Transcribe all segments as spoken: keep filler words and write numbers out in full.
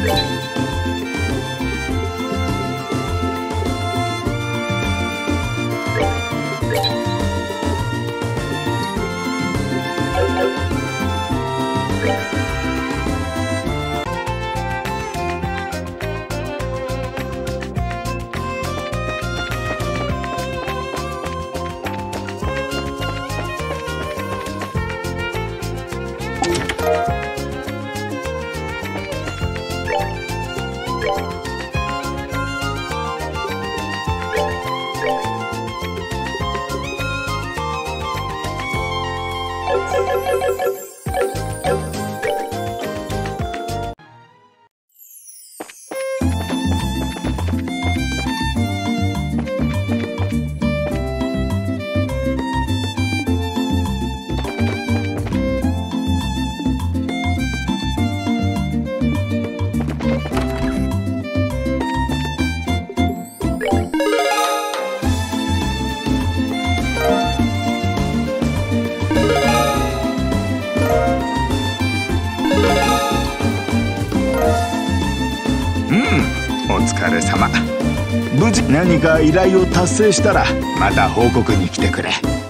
お疲れ様。無事何か依頼を達成したらまた報告に来てくれ。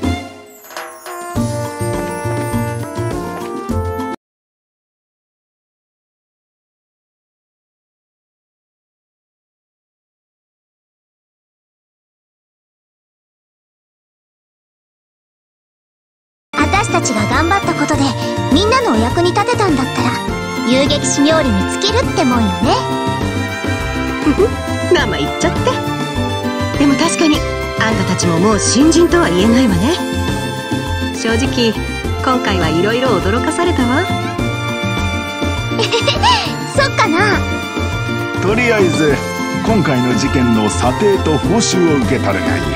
私たちが頑張ったことでみんなのお役に立てたんだったら遊撃士冥利に尽きるってもんよね。 生言っちゃって。でも確かにあんたたちももう新人とは言えないわね。正直今回はいろいろ驚かされたわ。 そっかな。 とりあえず今回の事件の査定と報酬を受け取るがいい。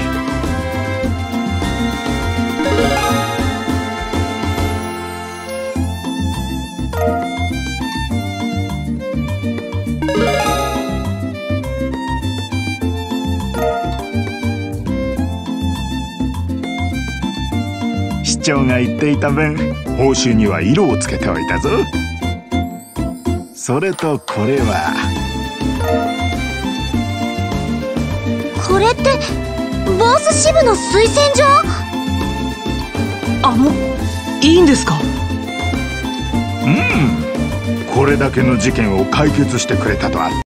市長が言っていた分、報酬には色をつけておいたぞ。それとこれは。 これってボース支部の推薦状？ あの、いいんですか？ うん、これだけの事件を解決してくれたとは。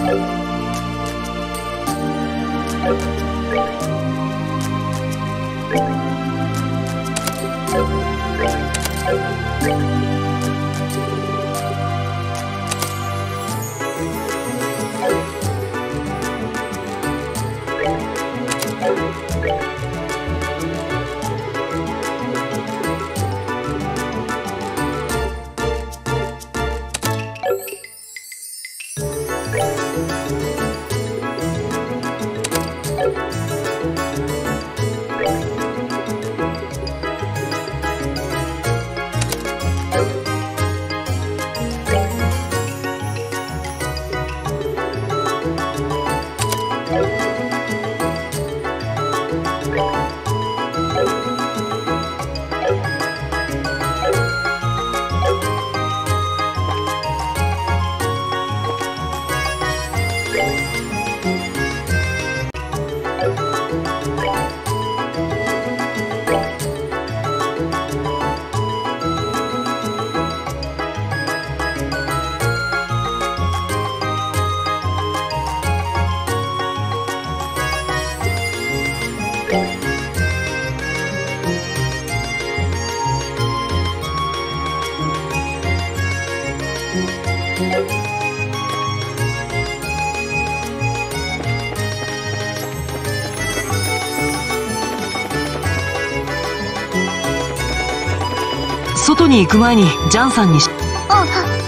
外に行く前にジャンさんにしあ、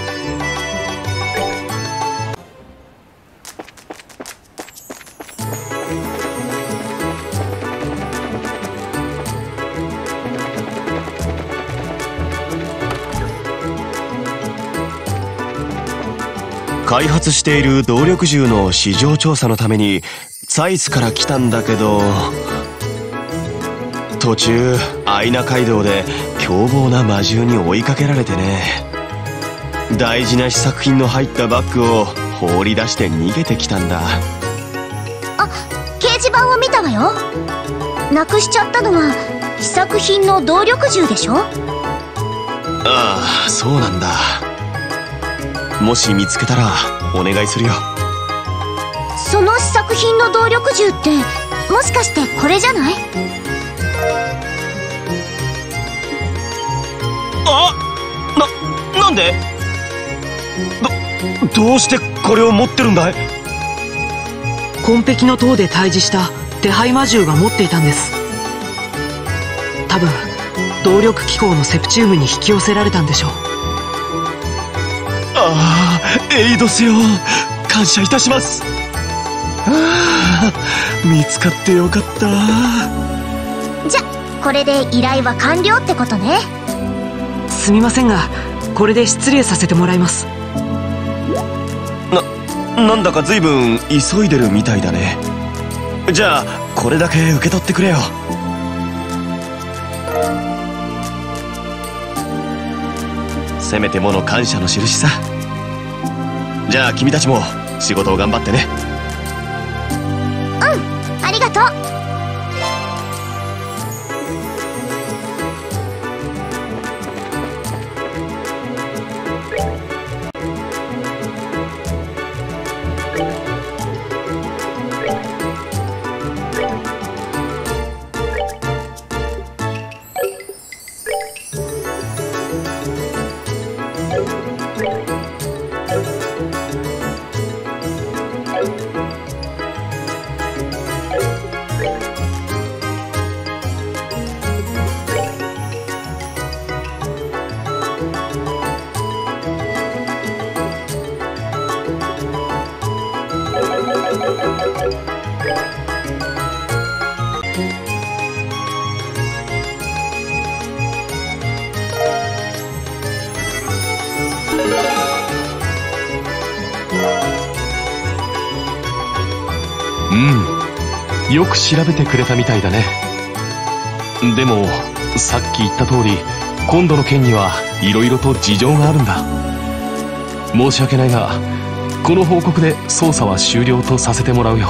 開発している動力銃の市場調査のためにサイスから来たんだけど、途中アイナ街道で凶暴な魔獣に追いかけられてね、大事な試作品の入ったバッグを放り出して逃げてきたんだ。 あ、掲示板を見たわよ。なくしちゃったのは試作品の動力銃でしょ。 ああ、そうなんだ。もし見つけたらお願いするよ。 その試作品の動力銃ってもしかしてこれじゃない？ あ、な、なんで？ど、どうしてこれを持ってるんだい？ 紺碧の塔で対峙した手配魔獣が持っていたんです。多分動力機構のセプチウムに引き寄せられたんでしょう。 ああ、エイドスよ、感謝いたします。ああ、見つかってよかった。 じゃ、これで依頼は完了ってことね。 すみませんが、これで失礼させてもらいます。 な、なんだか随分急いでるみたいだね。じゃあこれだけ受け取ってくれよ。せめてもの感謝の印さ。じゃあ君たちも仕事を頑張ってね。 うん、ありがとう。 うん、よく調べてくれたみたいだね。でもさっき言った通り、今度の件にはいろいろと事情があるんだ。申し訳ないが、この報告で捜査は終了とさせてもらうよ。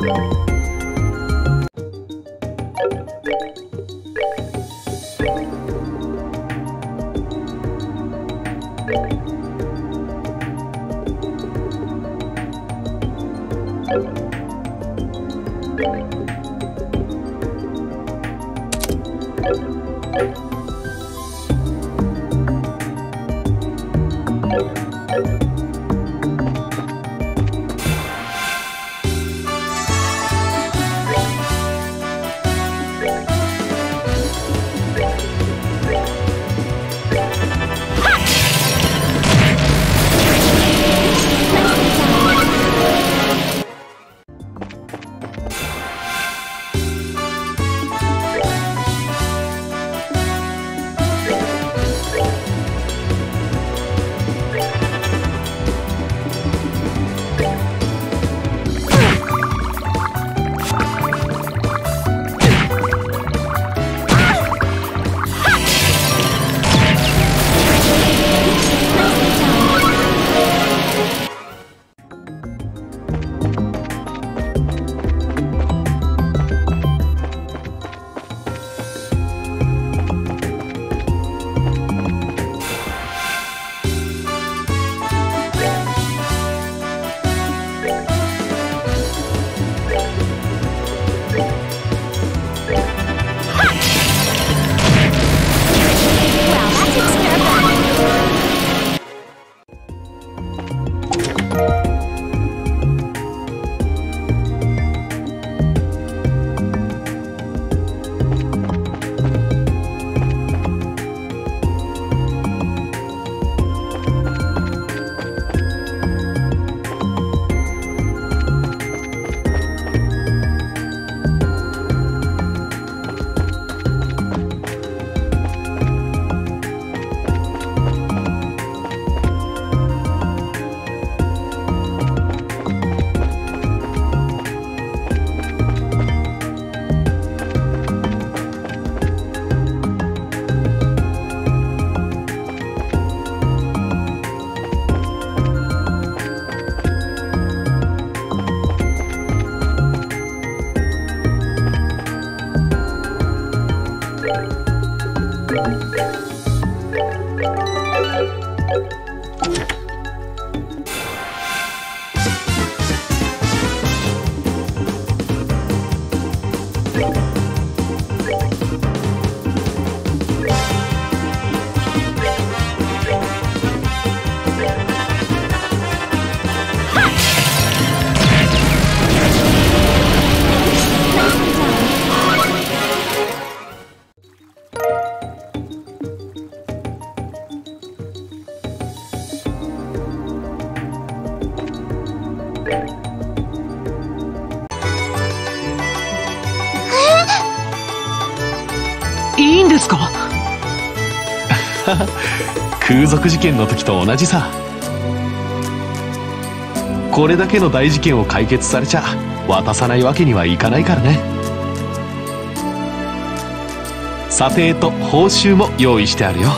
いいんですか？ 空賊事件の時と同じさ。これだけの大事件を解決されちゃ渡さないわけにはいかないからね。査定と報酬も用意してあるよ。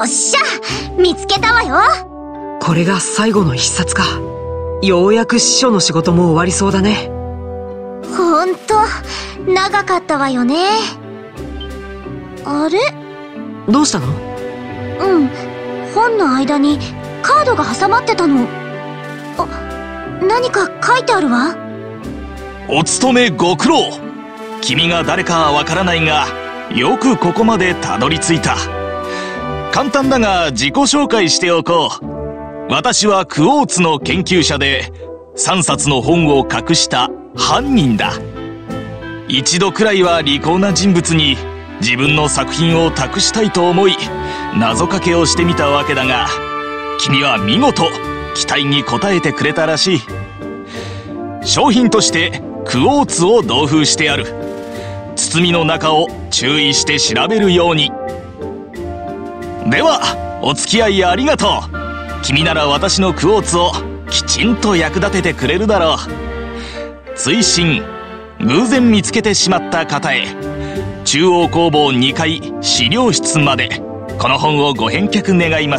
っしゃ、見つけたわよ。 これが最後の一冊か。ようやく司書の仕事も終わりそうだね。 ほんと長かったわよね。あれ？ どうしたの？ うん、本の間にカードが挟まってたの。あ、何か書いてあるわ。 お勤めご苦労。君が誰かはわからないが、よくここまでたどり着いた。簡単だが自己紹介しておこう。私はクォーツの研究者でさんさつの本を隠した犯人だ。一度くらいは利口な人物に自分の作品を託したいと思い謎かけをしてみたわけだが、君は見事期待に応えてくれたらしい。商品としてクォーツを同封してある。包みの中を注意して調べるように。ではお付き合いありがとう。君なら私のクォーツをきちんと役立ててくれるだろう。追伸、偶然見つけてしまった方へ、中央工房にかい資料室までこの本をご返却願います。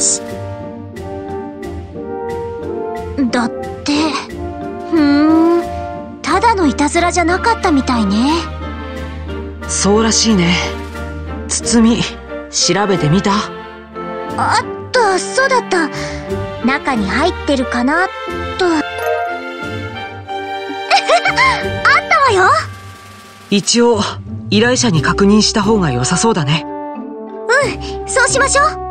だって、ふーん、ただのいたずらじゃなかったみたいね。 そうらしいね。包み調べてみた？ あった、そうだった。中に入ってるかなと。あったわよ。 一応依頼者に確認した方が良さそうだね。 うん、そうしましょう。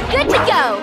Good to go!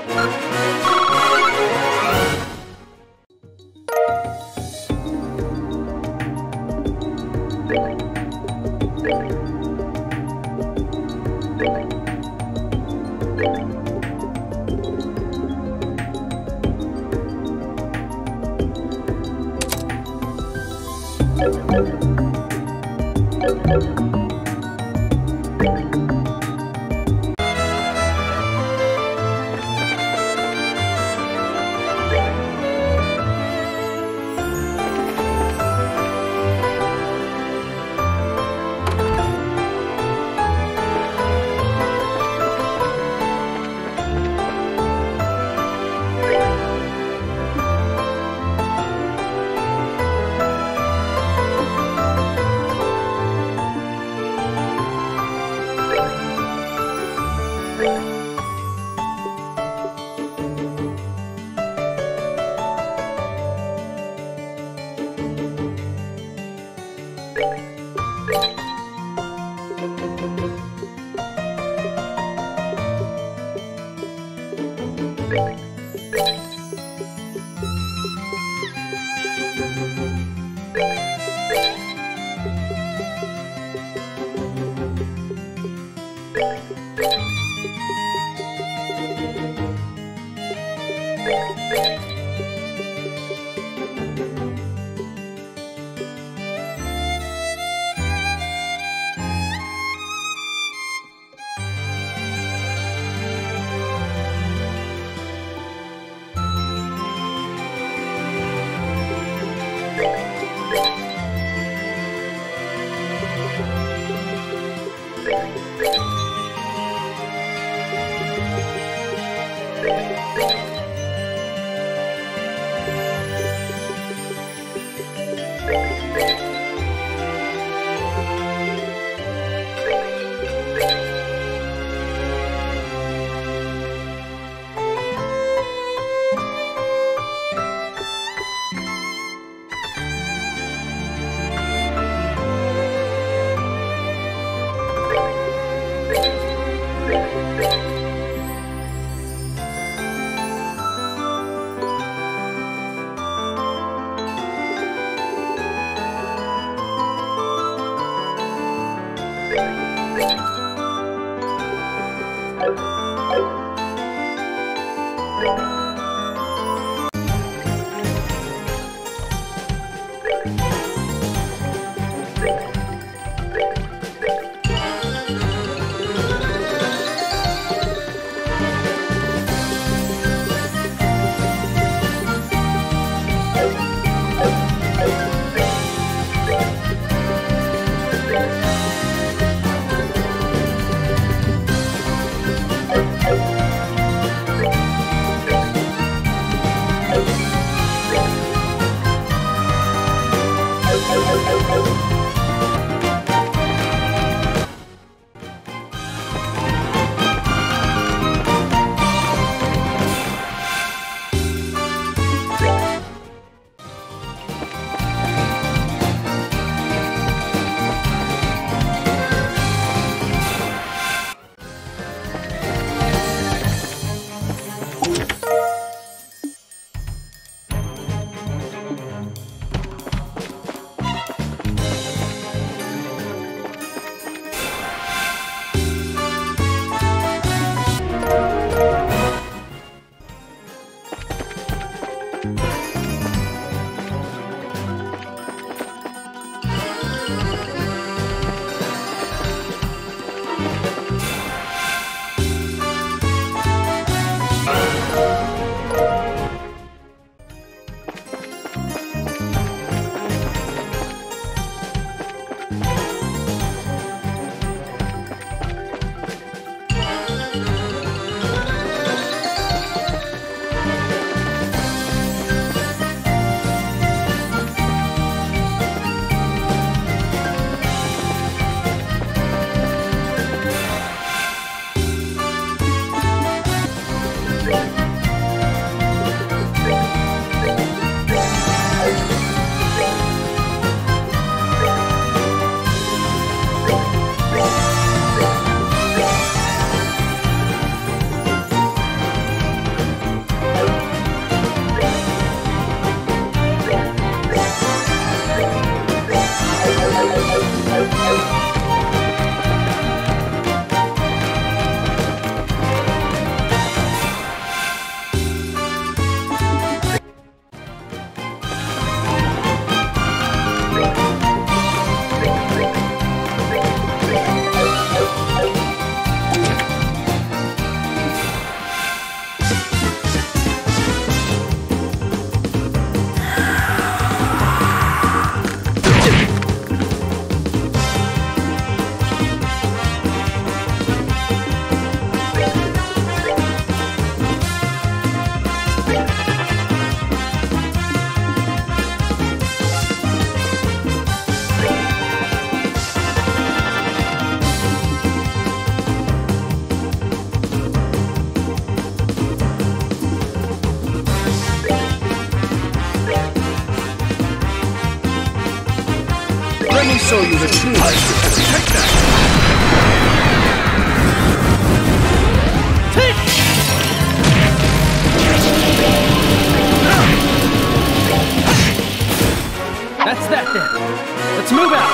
show you the truth. Take that. That's that then. Let's move out.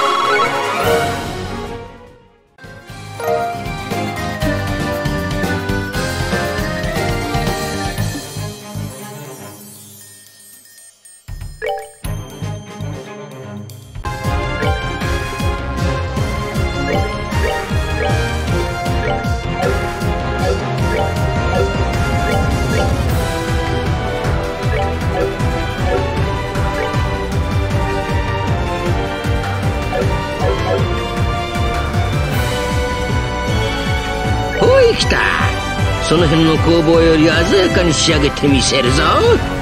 来た。その辺の攻防より鮮やかに仕上げてみせるぞ。